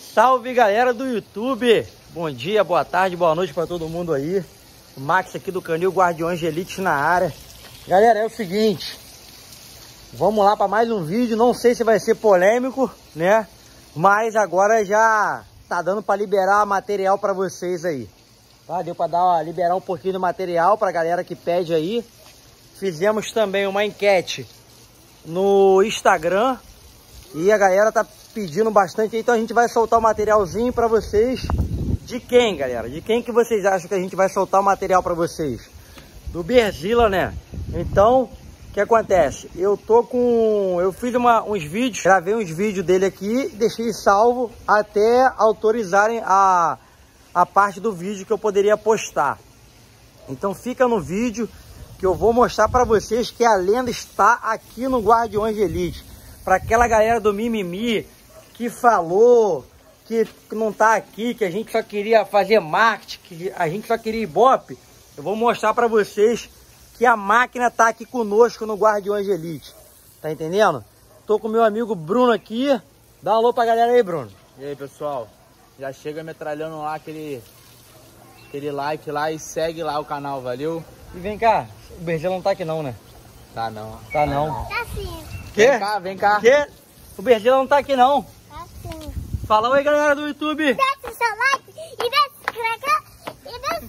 Salve galera do YouTube, bom dia, boa tarde, boa noite para todo mundo aí. O Max aqui do canil Guardiões de Elite na área. Galera, é o seguinte, vamos lá para mais um vídeo. Não sei se vai ser polêmico, né? Mas agora já tá dando para liberar material para vocês aí. Tá? Deu para liberar um pouquinho do material para galera que pede aí. Fizemos também uma enquete no Instagram e a galera tá pedindo bastante, então a gente vai soltar o materialzinho para vocês. De quem, galera? De quem que vocês acham que a gente vai soltar o material para vocês? Do Berzilla, né? Então, o que acontece? Eu fiz uns vídeos, gravei uns vídeos dele aqui, deixei salvo até autorizarem a parte do vídeo que eu poderia postar. Então fica no vídeo que eu vou mostrar para vocês que a lenda está aqui no Guardiões de Elite. Para aquela galera do mimimi que falou que não tá aqui, que a gente só queria fazer marketing, que a gente só queria Ibope, eu vou mostrar para vocês que a máquina tá aqui conosco no Guardiões de Elite. Tá entendendo? Tô com meu amigo Bruno aqui. Dá um alô pra galera aí, Bruno. E aí, pessoal? Já chega metralhando lá aquele like lá e segue lá o canal, valeu? E vem cá, o Berzilla não tá aqui não, né? Tá não. Tá não. Tá sim. Quê? Vem cá. Quê? O Berzilla não tá aqui não. Tá sim. Fala oi, galera do YouTube. Deixa o seu like e deixa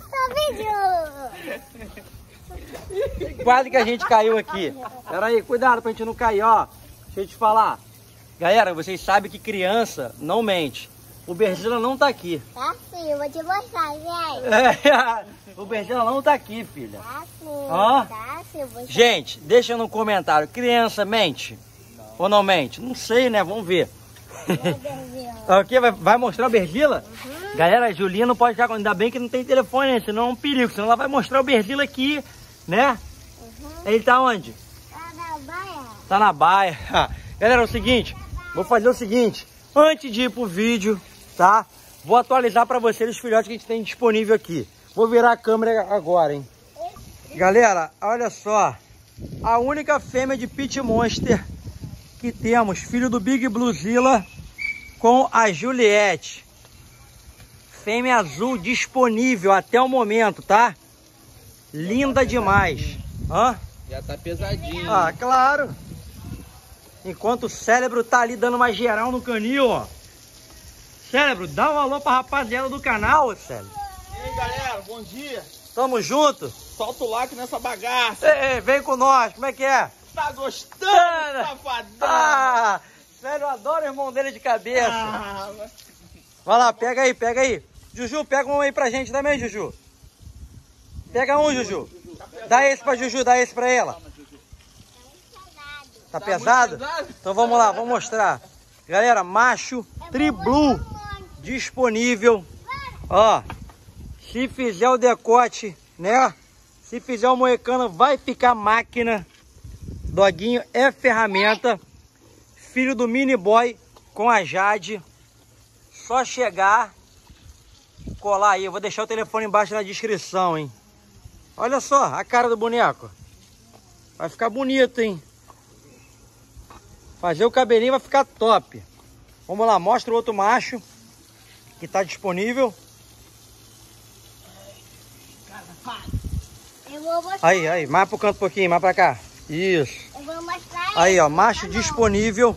o seu vídeo. Quase que a gente caiu aqui. Pera aí, cuidado pra gente não cair, ó. Deixa eu te falar. Galera, vocês sabem que criança não mente. O Berzilla não tá aqui. Tá sim, eu vou te mostrar, gente. O Berzilla não tá aqui, filha. Tá sim. Ó. Tá sim, eu vou te... Gente, deixa no comentário. Criança mente? Não. Ou não mente? Não sei, né? Vamos ver. Ok, vai mostrar o Berzilla? Uhum. Galera, a Julinha não pode ficar... Ainda bem que não tem telefone, né? Senão é um perigo. Senão ela vai mostrar o Berzilla aqui, né? Uhum. Ele tá onde? Tá na baia. Tá na baia. Galera, é o seguinte. Vou fazer o seguinte. Antes de ir pro vídeo, tá? Vou atualizar pra vocês os filhotes que a gente tem disponível aqui. Vou virar a câmera agora, hein? Galera, olha só. A única fêmea de Pit Monster que temos, filho do Big Bluezilla, com a Juliette. Fêmea azul disponível até o momento, tá? Linda demais. Hã? Já tá pesadinho. Ah, claro. Enquanto o Cérebro tá ali dando uma geral no canil, ó. Cérebro, dá um alô pra rapaziada do canal, Cérebro. E aí, galera, bom dia. Tamo junto? Solta o like nessa bagaça. Ei, vem com nós, como é que é? Tá gostando, safadão? Ah, sério, eu adoro o irmão dele de cabeça. Vai lá, pega aí. Juju, pega um aí pra gente também, Juju. Pega um, Juju. Dá esse pra Juju, dá esse pra ela. Tá pesado? Então vamos lá, vamos mostrar. Galera, macho Tri-Blue disponível. Ó, se fizer o decote, né? Se fizer o moecano, vai ficar máquina. Doguinho é ferramenta. Filho do Mini Boy com a Jade. Só chegar, colar aí. Eu vou deixar o telefone embaixo na descrição, hein? Olha só a cara do boneco. Vai ficar bonito, hein? Fazer o cabelinho vai ficar top. Vamos lá, mostra o outro macho que tá disponível. Eu vou mostrar. Aí, mais pro canto um pouquinho, mais pra cá. Isso. Eu vou mostrar. Aí, ó, macho disponível.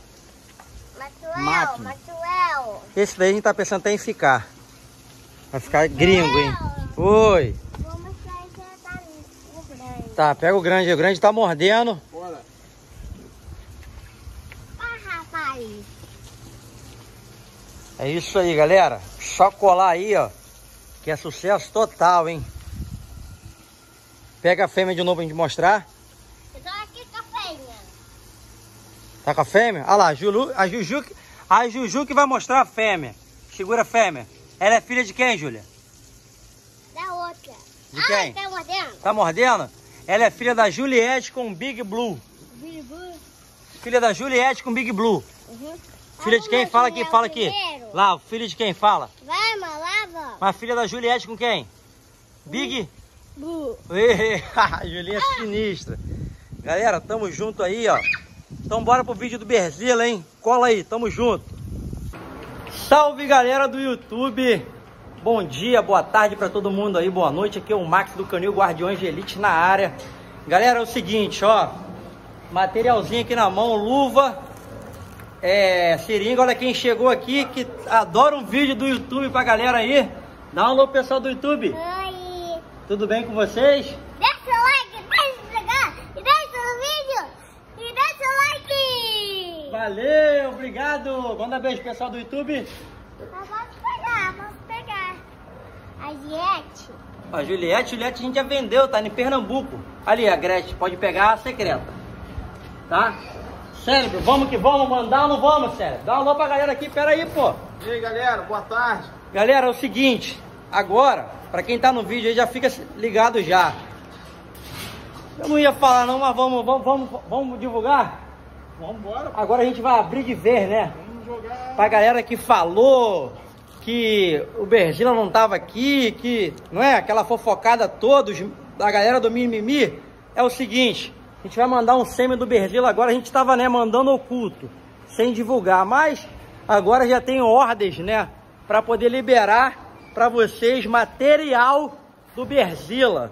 Maxwell. Esse daí a gente tá pensando até em ficar. Vai ficar gringo, hein? Oi. Vou mostrar esse grande. Tá, pega o grande tá mordendo. Bora. Rapaz. É isso aí, galera. Só colar aí, ó. Que é sucesso total, hein? Pega a fêmea de novo pra gente mostrar. Eu tô aqui com a fêmea. Tá com a fêmea? Olha lá, a Juju que vai mostrar a fêmea. Segura a fêmea. Ela é filha de quem, Júlia? Da outra. De quem? Ai, tá mordendo? Tá mordendo? Ela é filha da Juliette com Big Blue. Big Blue. Filha da Juliette com Big Blue. Uhum. Filha de quem? Fala aqui, fala aqui. Lá, o filho de quem? Fala. Vai, malava. Mas filha da Juliette com quem? Big Blue. Julinha é sinistra. Galera, tamo junto aí, ó. Então bora pro vídeo do Berzilla, hein? Cola aí, tamo junto. Salve, galera do YouTube! Bom dia, boa tarde para todo mundo aí, boa noite. Aqui é o Max do canil Guardiões de Elite na área. Galera, é o seguinte, ó, materialzinho aqui na mão, luva, seringa. Olha quem chegou aqui, que adora um vídeo do YouTube pra galera aí. Dá um alô, pessoal do YouTube. Oi. Tudo bem com vocês? Deixa o like, e deixa o vídeo, e deixa o like. Valeu, obrigado. Manda beijo, pessoal do YouTube. Vamos pegar. A Juliette. A Juliette a gente já vendeu, tá em Pernambuco. Ali, a Gretchen, pode pegar a secreta. Tá? Cérebro, vamos que vamos, mandar ou não vamos, Cérebro? Dá um alô pra galera aqui, pera aí, pô. E aí, galera, boa tarde. Galera, é o seguinte, agora, pra quem tá no vídeo aí, já fica ligado já. Eu não ia falar não, mas vamos divulgar? Vamos embora. Agora a gente vai abrir de ver, né? Vamos jogar. Pra galera que falou que o Berzila não tava aqui, que, não é? Aquela fofocada toda da galera do mimimi. É o seguinte, a gente vai mandar um sêmen do Berzila agora. A gente tava, né, mandando oculto, sem divulgar, mas agora já tem ordens, né, pra poder liberar pra vocês material do Berzila.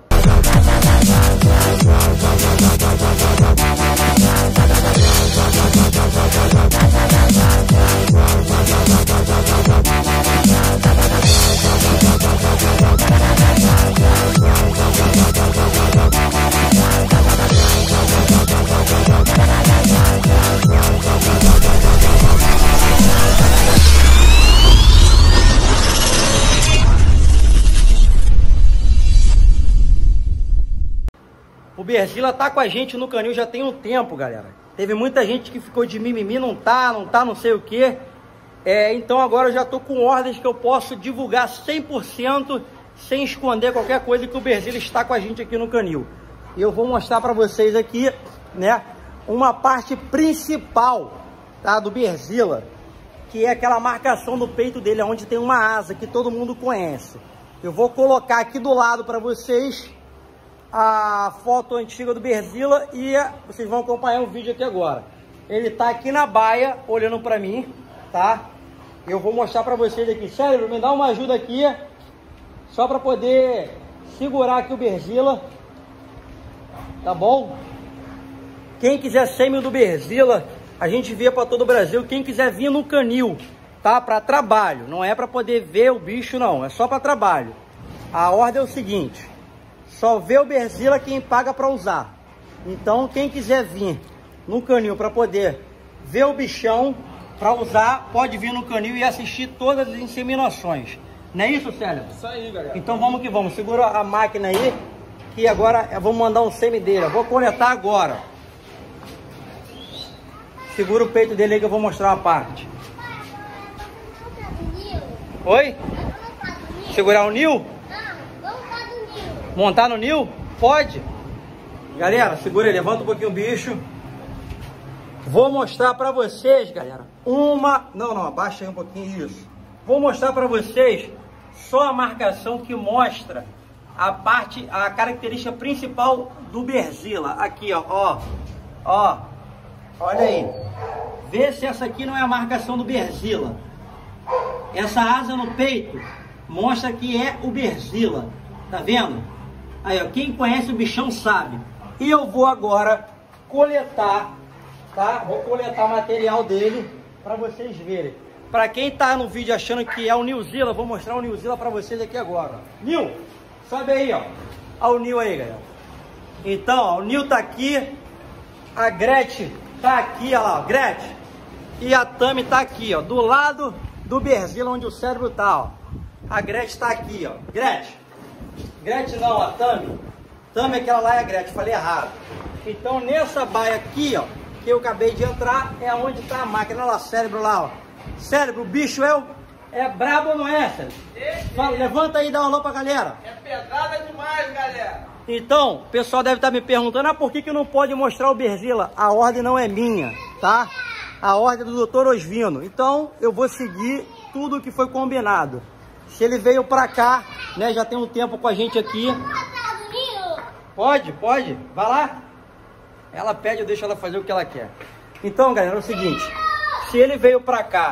O Berzila tá com a gente no canil já tem um tempo, galera. Teve muita gente que ficou de mimimi, não tá, não sei o que. Então agora eu já tô com ordens que eu posso divulgar 100% sem esconder qualquer coisa, que o Berzila está com a gente aqui no canil. E eu vou mostrar pra vocês aqui, né, uma parte principal, tá, do Berzila, que é aquela marcação do peito dele, onde tem uma asa que todo mundo conhece. Eu vou colocar aqui do lado pra vocês a foto antiga do Berzila e vocês vão acompanhar o vídeo aqui agora. Ele tá aqui na baia, olhando pra mim, tá? Eu vou mostrar pra vocês aqui. Sério, me dá uma ajuda aqui, só pra poder segurar aqui o Berzila, tá bom? Quem quiser sêmen do Berzila, a gente vê pra todo o Brasil. Quem quiser vir no canil, tá? Pra trabalho, não é pra poder ver o bicho não, é só pra trabalho. A ordem é o seguinte: só vê o Berzila quem paga para usar. Então, quem quiser vir no canil para poder ver o bichão para usar, pode vir no canil e assistir todas as inseminações. Não é isso, Célio? Isso aí, galera. Então vamos que vamos. Segura a máquina aí, que agora vamos mandar um sêmen dele. Eu vou coletar agora. Segura o peito dele aí que eu vou mostrar uma parte. Oi? Segurar o nil? Montar no nil? Pode. Galera, segura aí, levanta um pouquinho o bicho. Vou mostrar pra vocês, galera, Não, abaixa aí um pouquinho isso. Vou mostrar pra vocês só a marcação que mostra a característica principal do Berzila. Aqui, ó. Olha aí. Vê se essa aqui não é a marcação do Berzila. Essa asa no peito mostra que é o Berzila. Tá vendo? Aí, ó, quem conhece o bichão sabe. E eu vou agora coletar, tá? Vou coletar material dele para vocês verem. Para quem tá no vídeo achando que é o Nilzila, vou mostrar o Nilzila para vocês aqui agora. Nil, sobe aí, ó. Olha o Nil aí, galera. Então, ó, o Nil tá aqui, a Gretchen tá aqui, olha lá, ó, Gretchen. E a Tami tá aqui, ó, do lado do Berzila, onde o cérebro tá, ó. A Gretchen tá aqui, ó. Gretchen não, a Tami. Tami, aquela lá é a Gretchen, falei errado. Então nessa baia aqui, ó, que eu acabei de entrar, é onde tá a máquina. Olha lá, cérebro lá, ó. Cérebro, o bicho é brabo ou não é, Cérebro? Fala, levanta aí e dá um alô pra galera. É pedrada demais, galera. Então, o pessoal deve estar me perguntando, por que não pode mostrar o Berzila? A ordem não é minha, tá? A ordem é do Dr. Osvino. Então, eu vou seguir tudo o que foi combinado. Se ele veio pra cá, né, já tem um tempo com a gente aqui. Pode. Vai lá. Ela pede, eu deixo ela fazer o que ela quer. Então, galera, é o seguinte. Se ele veio pra cá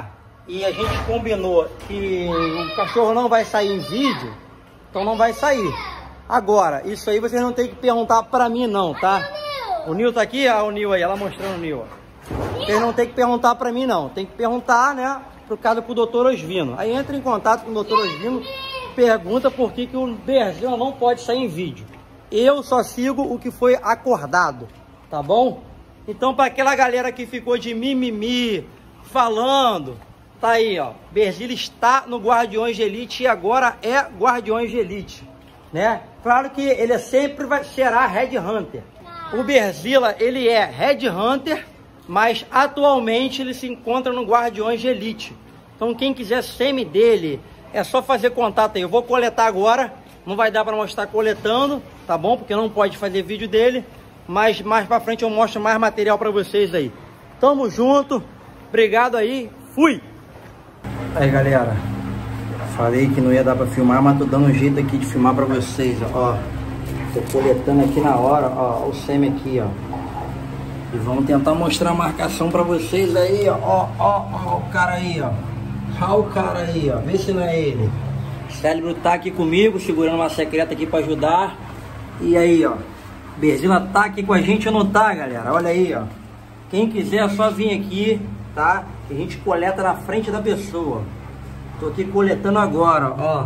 e a gente combinou que o cachorro não vai sair em vídeo, então não vai sair. Agora, isso aí vocês não tem que perguntar pra mim não, tá? O Nil tá aqui, o Nil aí, ela mostrando o Nil. Vocês não tem que perguntar pra mim não, tem que perguntar, né, pro caso pro Dr. Osvino. Aí entra em contato com o Dr. Osvino, pergunta por que o Berzila não pode sair em vídeo. Eu só sigo o que foi acordado, tá bom? Então, para aquela galera que ficou de mimimi, falando, tá aí, ó. Berzila está no Guardiões de Elite e agora é Guardiões de Elite, né? Claro que ele sempre será Red Hunter. O Berzila, ele é Red Hunter, mas atualmente ele se encontra no Guardiões de Elite. Então, quem quiser semi dele, é só fazer contato aí. Eu vou coletar agora, não vai dar para mostrar coletando, tá bom? Porque não pode fazer vídeo dele. Mas mais pra frente eu mostro mais material pra vocês aí. Tamo junto. Obrigado aí. Fui! Aí, galera. Falei que não ia dar pra filmar, mas tô dando um jeito aqui de filmar pra vocês, ó. Tô coletando aqui na hora, ó. O semi aqui, ó. E vamos tentar mostrar a marcação pra vocês aí, ó. Ó o cara aí, ó. Ó o cara aí, ó. Vê se não é ele. O Cérebro tá aqui comigo, segurando uma secreta aqui pra ajudar. E aí, ó. Berzila tá aqui com a gente ou não tá, galera? Olha aí, ó. Quem quiser é só vir aqui, tá? Que a gente coleta na frente da pessoa. Tô aqui coletando agora, ó.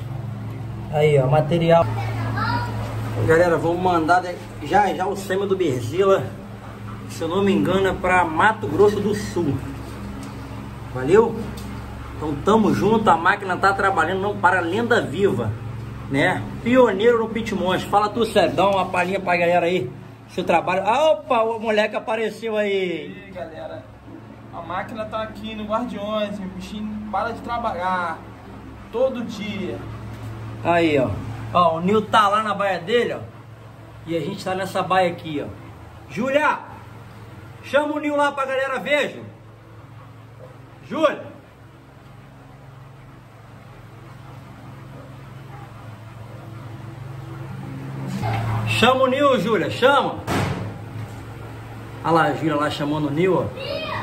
Aí, ó, material. Galera, vamos mandar já o sêmen do Berzila. Se eu não me engano, é pra Mato Grosso do Sul. Valeu? Então tamo junto, a máquina tá trabalhando, não para, lenda viva, né? Pioneiro no Pit Monster. Fala tu, Sérgio, dá uma palhinha pra galera aí, seu trabalho. Ah, opa, o moleque apareceu aí. E aí, galera, a máquina tá aqui no Guardiões, o bichinho para de trabalhar todo dia. Aí, ó. Ó, o Nil tá lá na baia dele, ó. E a gente tá nessa baia aqui, ó. Júlia, chama o Nil lá pra galera ver, Júlia. Júlia. Chama o Nil, Júlia, chama. Olha lá a Júlia lá chamando o Nil, ó.